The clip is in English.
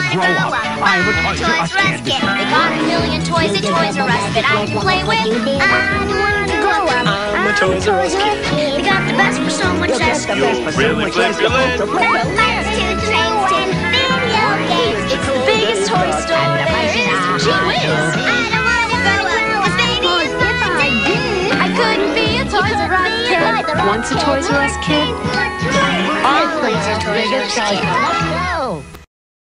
grow up. I'm a Toys R Us kid. They got a million toys at Toys R Us that I can play with. I want to grow up. I'm a Toys R Us kid. They got the best for so much less. Really flip your lid. From cars to trains to video games. It's the biggest toy store there is. Gee whiz. I don't want to grow up. This baby is mine. I couldn't be a Toys R Us kid. Once a Toys R Us kid, Always a Toys R Us kid.